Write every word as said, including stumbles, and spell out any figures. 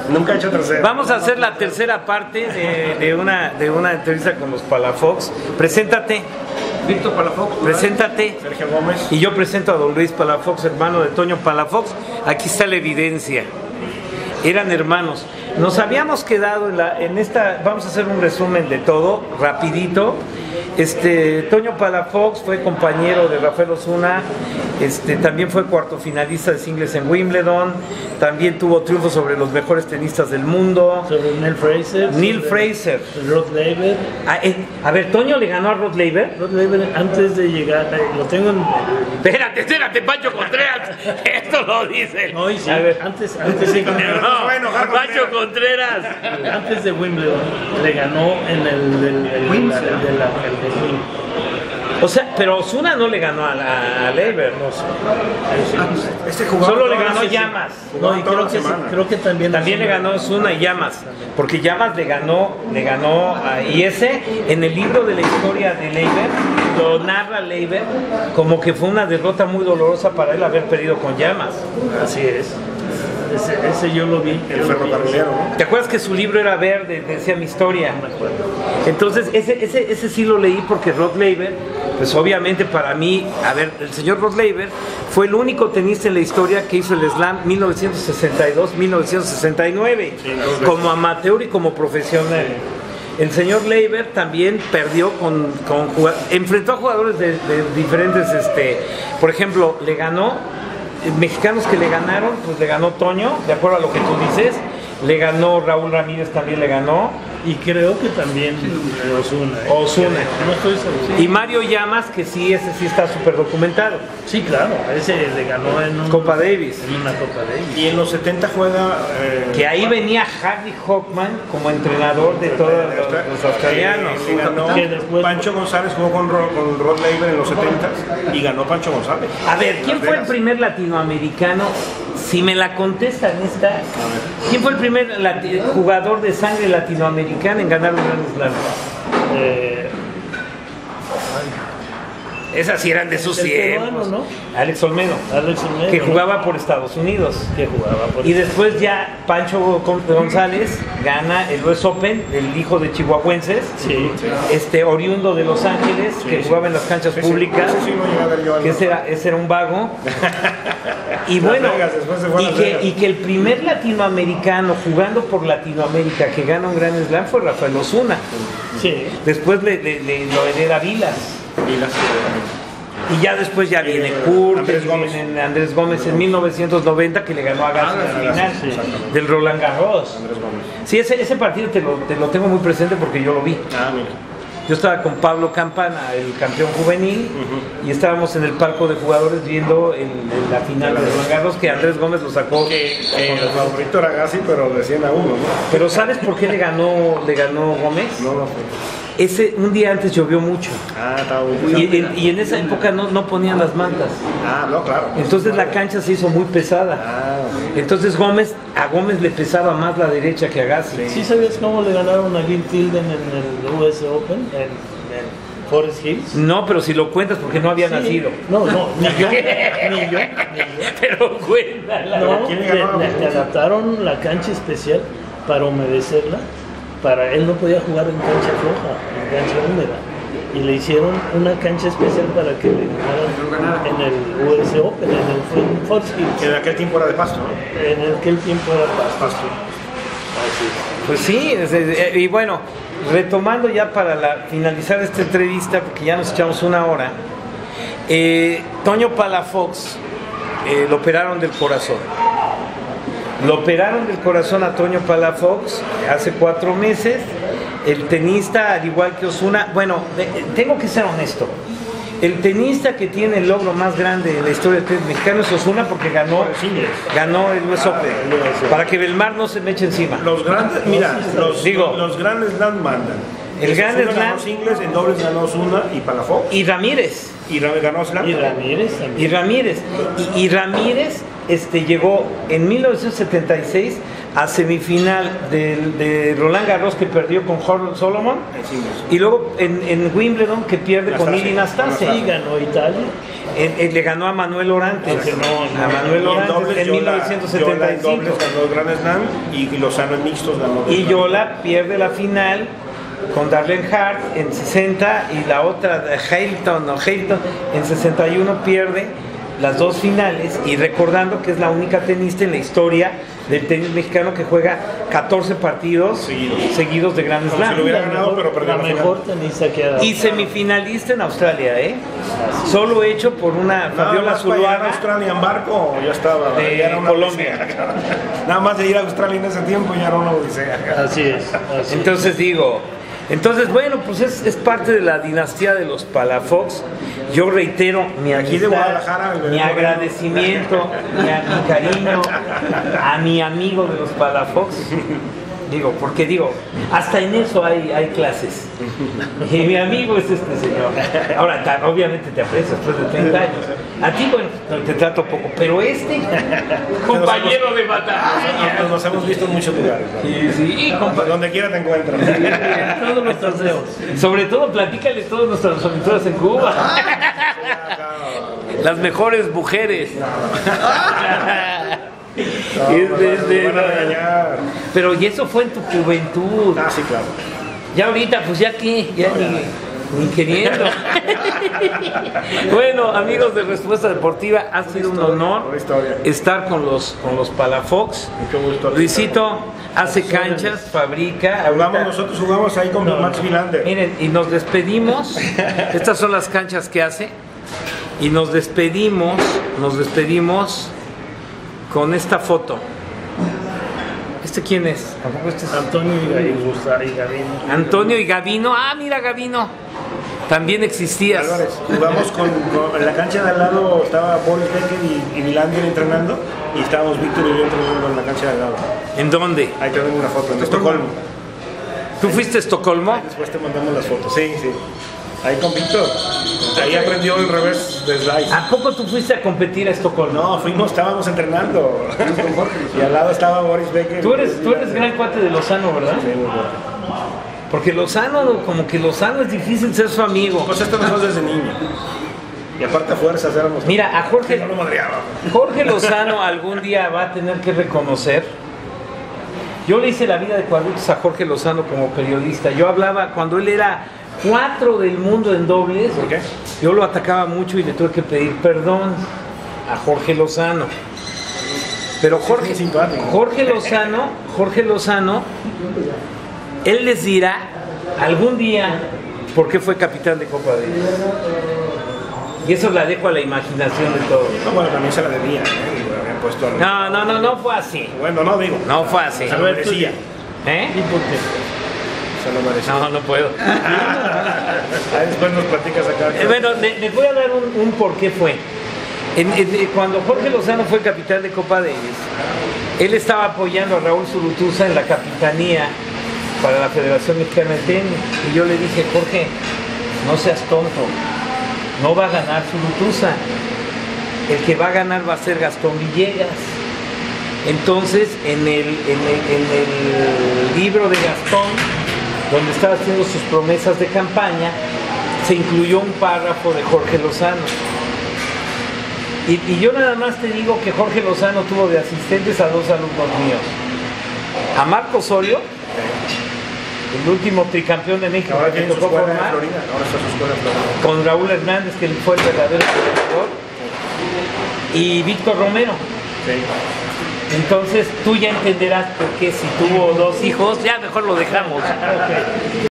Nunca he hecho tercera. Vamos a hacer la tercera parte de, de, una, de una entrevista con los Palafox. Preséntate. Víctor Palafox. Preséntate. Sergio Gómez. Y yo presento a don Luis Palafox, hermano de Toño Palafox. Aquí está la evidencia. Eran hermanos. Nos habíamos quedado en, la, en esta, vamos a hacer un resumen de todo, rapidito. Este, Toño Palafox fue compañero de Rafael Osuna, este, también fue cuarto finalista de singles en Wimbledon, también tuvo triunfos sobre los mejores tenistas del mundo. Sobre Neil Fraser. Neil Fraser. Rod Laver. A, eh, a ver, ¿Toño le ganó a Rod Laver? Rod Laver antes de llegar, eh, lo tengo en... Espérate, espérate, Pancho Contreras, esto lo dice. No, y sí, a ver. antes, antes de... No, Pancho Contreras. Antes de Wimbledon, le ganó en el del el, la, el de la, el de Wim. O sea, pero Osuna no le ganó a, a, a Laver. No sé. Este jugador Solo le ganó Llamas. No, y creo que, creo que también... También le ganó Osuna y Llamas. Porque Llamas le ganó, le ganó a, y ese, en el libro de la historia de Laver, lo narra Laver como que fue una derrota muy dolorosa para él haber perdido con Llamas. Así es. Ese, ese yo lo vi. El ferrocarrilero, ¿no? ¿Te acuerdas que su libro era verde? Decía mi historia. No me acuerdo. Entonces, ese, ese, ese sí lo leí porque Rod Laver, pues obviamente para mí, a ver, el señor Rod Laver fue el único tenista en la historia que hizo el Slam mil novecientos sesenta y dos a mil novecientos sesenta y nueve, sí, como amateur y como profesional. El señor Laver también perdió con, con enfrentó a jugadores de, de diferentes, este, por ejemplo, le ganó mexicanos que le ganaron, pues le ganó Toño, de acuerdo a lo que tú dices, le ganó Raúl Ramírez, también le ganó. Y creo que también Osuna. ¿eh? Osuna. No estoy seguro. Y Mario Llamas, que sí, ese sí está súper documentado. Sí, claro, ese le ganó en un, Copa Davis. En una Copa Davis. Y en los setenta juega... Eh, que ahí venía Harry Hockman como entrenador de todos los, los australianos. Que, que ganó, que después, Pancho González jugó con, con Rod Laver en los setenta y ganó Pancho González. A ver, ¿quién fue el primer latinoamericano? Si me la contestan esta, ¿quién fue el primer jugador de sangre latinoamericana en ganar un Grand Slam? Eh, Esas sí eran de sus tiempos. ¿No? Alex Olmedo, Alex Olmedo, que ¿no? jugaba por Estados Unidos. Que jugaba por y después ya Pancho González gana el U S Open, el hijo de chihuahuenses, sí, sí. este oriundo de Los Ángeles, sí, que sí. jugaba en las canchas sí, públicas, sí, sí, sí, que ese era, ese era un vago. Y bueno, Vegas, y, que, y que el primer latinoamericano jugando por Latinoamérica que gana un Grand Slam fue Rafael Osuna. Sí. Después le, le, le, lo hereda Vilas. Vilas. Y ya después ya viene Kurt, Andrés Gómez, viene Andrés Gómez en mil novecientos noventa que le ganó a Gassi en la final sí, del Roland Garros. Andrés Gómez. Sí, ese, ese partido te lo, te lo tengo muy presente porque yo lo vi. Ah, mira. Yo estaba con Pablo Campana, el campeón juvenil, uh-huh. y estábamos en el palco de jugadores viendo el, el, la final de Roland Garros, que Andrés Gómez lo sacó. Que, que el favorito era Gassi, pero de cien a uno, ¿no? Pero ¿sabes por qué le ganó, le ganó Gómez? No, no sé. Ese, un día antes llovió mucho. Ah, estaba muy y, en, y en esa época no, no ponían las mantas. Ah, no, claro. Entonces la cancha se hizo muy pesada. Ah, okay. Entonces Gómez, a Gómez le pesaba más la derecha que a Gassi. ¿Sí sabías cómo le ganaron a Gil Tilden en el U S Open? En, en Forest Hills. No, pero si lo cuentas porque no había sí. nacido. No, no, ni yo, ni yo, ni yo. Pero cuéntala. No, le, le, le adaptaron la cancha especial para humedecerla. Para él no podía jugar en cancha floja, en cancha húmeda. Y le hicieron una cancha especial para que le ganaran en el U S Open, en el Forest Hills. Que en aquel tiempo era de pasto, ¿no? En aquel tiempo era pasto. pasto. Así. Pues sí, y bueno, retomando ya para la, finalizar esta entrevista, porque ya nos echamos una hora, eh, Toño Palafox eh, lo operaron del corazón. Lo operaron del corazón a Toño Palafox hace cuatro meses. El tenista, al igual que Osuna, bueno, tengo que ser honesto. El tenista que tiene el logro más grande en la historia del tenis mexicano es Osuna porque ganó, ganó el U S Open. Para que Belmar no se me eche encima. Los grandes, mira, los, Digo, los grandes Slam mandan. El Grand Slam ganó singles, en dobles ganó Osuna y Palafox. Y Ramírez. Y Ramírez ganó Slam. Y Ramírez también. Y Ramírez. Y, y Ramírez este, llegó en mil novecientos setenta y seis a semifinal del, de Roland Garros, que perdió con Harold Solomon, y luego en, en Wimbledon, que pierde con Ilie Nastase. Y ganó Italia. En, en, le ganó a Manuel Orantes, no, a Manuel Orantes en mil novecientos setenta y cinco. En dobles ganó el Grand Slam y Lozano en mixtos ganó. Y Yola pierde la final con Darlene Hart en sesenta y la otra, Hamilton o Hamilton en sesenta y uno, pierde las dos finales, y recordando que es la única tenista en la historia del tenis mexicano que juega catorce partidos seguidos, seguidos de Grand Slam. Si lo hubiera ganado, pero perdió la, la mejor tenista que ha dado. Y semifinalista en Australia, ¿eh? Solo hecho por una Fabiola Zuluaga. ¿En Australia en barco ya estaba? De ya era una Colombia. odisea. Nada más de ir a Australia en ese tiempo ya era una odisea. Así es. Así Entonces es. digo, entonces bueno, pues es, es parte de la dinastía de los Palafox. Yo reitero mi Aquí de amistad, Guadalajara, mi agradecimiento, mi, mi cariño a mi amigo de los Palafox. Digo, porque digo, hasta en eso hay, hay clases. Y mi amigo es este señor. Ahora, ta, obviamente te aprecio después de treinta años. A ti, bueno, te trato poco, pero este, compañero de batalla. Nos hemos visto en muchos lugares, ¿no? Sí, sí, compa- Donde quiera te encuentras. En todos los torneos. Sobre todo, platícale todas nuestras aventuras en Cuba. Las mejores mujeres. No, Es de- nos de- van a regañar. Pero y eso fue en tu juventud. Ah, sí, claro. Ya ahorita, pues ya que, ya ni, ni queriendo. Bueno, amigos de Respuesta Deportiva, ha sido un honor estar con los, con los Palafox. Mucho gusto. Luisito hace canchas, fabrica. Jugamos, Ahorita- nosotros jugamos ahí con No, Max Vilander. Miren, y nos despedimos. Estas son las canchas que hace. Y nos despedimos, nos despedimos con esta foto. ¿Este quién es? ¿Tampoco este es? Antonio y Gavino. Y Gavino. Antonio y Gavino. Ah, mira, Gavino. También existías. Álvarez, jugamos con, con- en la cancha de al lado estaba Boris Becker y, y Vilander entrenando, y estábamos Víctor y yo entrenando en la cancha de al lado. ¿En dónde? Ahí te tengo una foto, en Estocolmo. ¿Tú fuiste a Estocolmo? Después te mandamos las fotos. Sí, sí. Ahí con Víctor. Ahí aprendió el revés de slice. ¿A poco tú fuiste a competir a Estocolmo? No, fuimos, estábamos entrenando. Y al lado estaba Boris Becker. Tú eres, tú eres gran cuate de Lozano, ¿verdad? Sí, muy bueno. Porque Lozano, como que Lozano es difícil ser su amigo. Pues esto nos desde niño. Y aparte a fuerzas éramos. Mira, a Jorge, No lo madreaba. Jorge Lozano algún día va a tener que reconocer. Yo le hice la vida de cuadritos a Jorge Lozano como periodista. Yo hablaba cuando él era cuatro del mundo en dobles. ¿Por qué? Yo lo atacaba mucho y le tuve que pedir perdón a Jorge Lozano. Pero Jorge, Es simpático. Jorge Lozano, Jorge Lozano, él les dirá algún día por qué fue capitán de Copa Davis. Y eso la dejo a la imaginación de todos. No, bueno, también se la debía, ¿eh? Digo, habían puesto algo. No, no, no, no fue así. Bueno, no digo. No fue así. Se lo merecía. ¿Eh? ¿Y por qué? Se lo merecía. No, no puedo. Ahí después nos platicas acá. Eh, Bueno, le- les voy a dar un, un por qué fue. En- en- cuando Jorge Lozano fue capitán de Copa Davis, él estaba apoyando a Raúl Zurutuza en la capitanía para la Federación Mexicana de Tenis. Y yo le dije, Jorge, no seas tonto, no va a ganar Zurutuza. El que va a ganar va a ser Gastón Villegas. Entonces, en el, en el, en el libro de Gastón, donde estaba haciendo sus promesas de campaña, se incluyó un párrafo de Jorge Lozano. Y, y yo nada más te digo que Jorge Lozano tuvo de asistentes a dos alumnos míos. A Marco Osorio, el último tricampeón de México Ahora que tiene su tocó escuela en formar, Florida. Ahora está su escuela en Florida. con Raúl Hernández, que fue el verdadero entrenador, y Víctor Romero. Sí. Entonces tú ya entenderás por qué si tuvo dos hijos, ya mejor lo dejamos.